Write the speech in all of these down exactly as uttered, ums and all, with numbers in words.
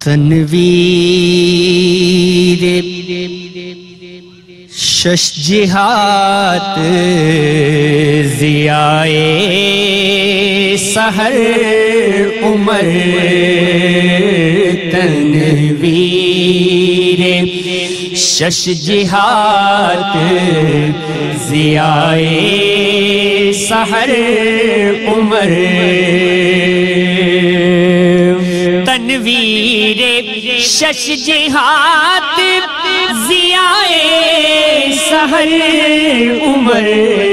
تنویر شش جہات ضیائے سحر عمر تنویر شش جہات ضیائے سحر عمر تنویر شش جہات ضیائے سحر عمر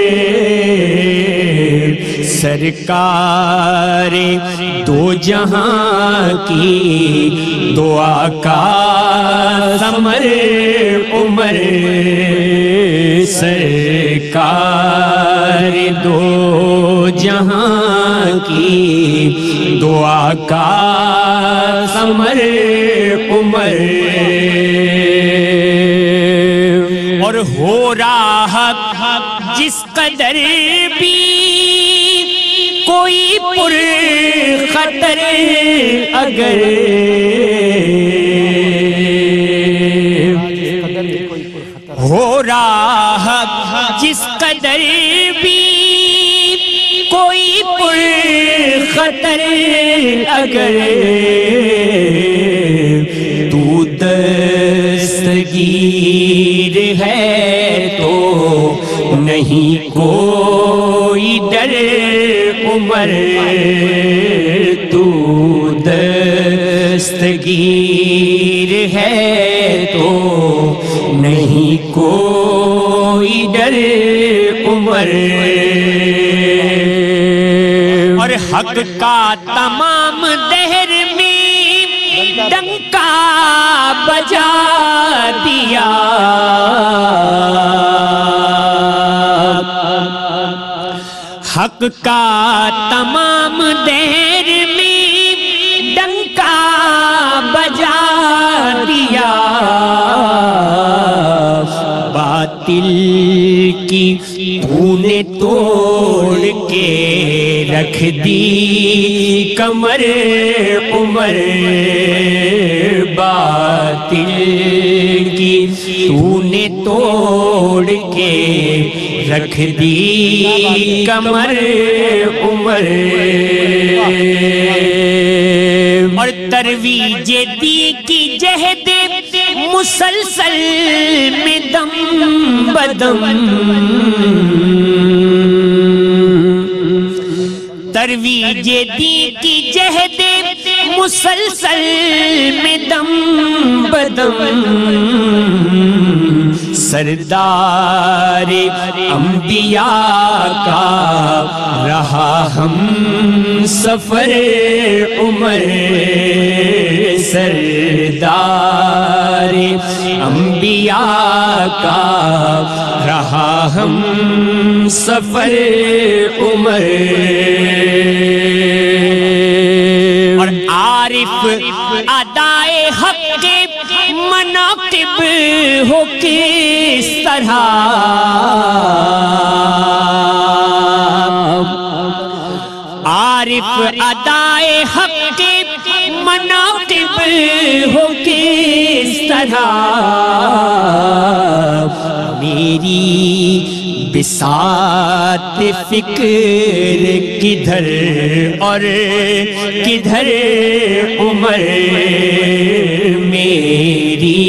سرکار دو جہاں کی دعا کا ثمر عمر سرکار دو جہاں کی دعا کا ثمر عمر اور ہو رہا جس قدر بھی کوئی پر خطر اگر ہو رہا جس قدر بھی کوئی پر خطر اگر تو دستگیر ہے تو نہیں کوئی ڈر عمر تو دستگیر ہے تو نہیں کوئی ڈر عمر اور حق کا تمام دہر میں ڈنکا بجا دیا حق کا تمام دہر میں ڈنکا بجا دیا باطل کی تو نے توڑ کے رکھ دی کمر عمر باطل کی تو نے توڑ کے رکھ دی کمر عمر اور ترویج دی کی جہد مسلسل میں دم بدم ترویج دی کی جہد مسلسل میں دم بدم سردار انبیاء کا رہا ہم سفر عمر سردار انبیاء کا رہا ہم سفر عمر اور عارف ادائے حق کے مناقب ہو کس طرح عارف ادائے حق کے مناقب ہو کس طرح میری بساط فکر کدھر اور کدھر عمر میری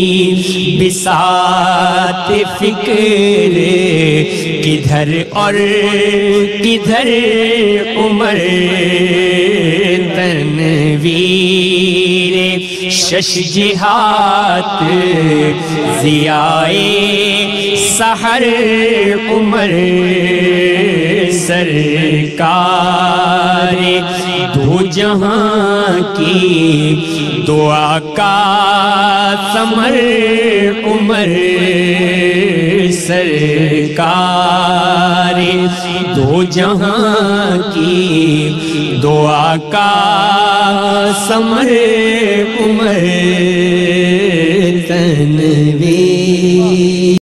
بساط فکر کدھر اور کدھر عمر تنویر شش جہات ضیائے سحر عمر سرکار دو جہاں کی دعا کا ثمر عمر سرکار دو جہاں کی دعا کا ثمر عمر تنویر